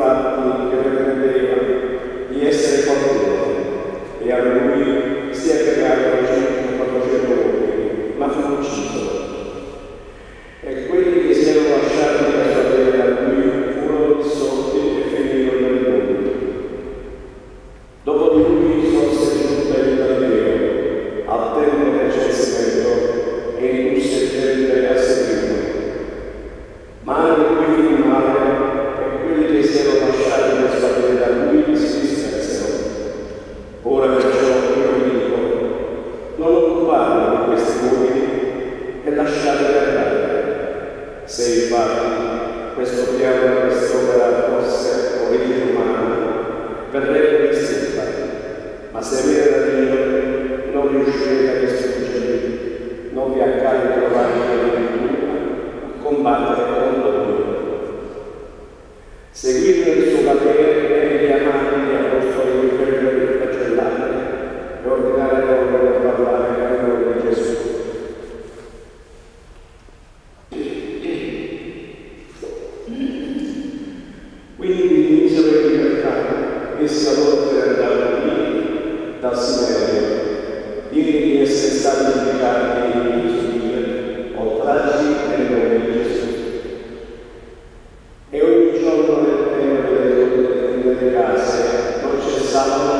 infatti che pretendeva di essere qualcuno e a lui si è piegato 400 uomini, ma fu ucciso. E quelli che si erano lasciati per sapere da lui furono dissolti e finirono nel mondo. Dopo di lui sorse giunta il Galileo, al tempo del censimento, e indusse gente a seguirlo. Ma anche qui fu male, e quelli che si erano lasciati per sapere da lui si dispersero. Ora perciò io vi dico, non occupatevi di questi uomini e lasciateli andare. Se infatti questo piano di quest'opera fosse origine umana, verrebbe distrutta, ma se viene da Dio non riuscirete a distruggerli, non vi accade di trovare a combattere contro Dio. Seguite il suo parere e gli amanti gli apostoli di quello di flagellare e ordinare loro di parlare a nome di Gesù. Quindi dimisero in libertà, essi allora erano lì dal Sinerio, digni di essere stati giudicati di giustizia, oltraggi nel nome di Gesù. E ogni giorno nel tempo delle case non cessavano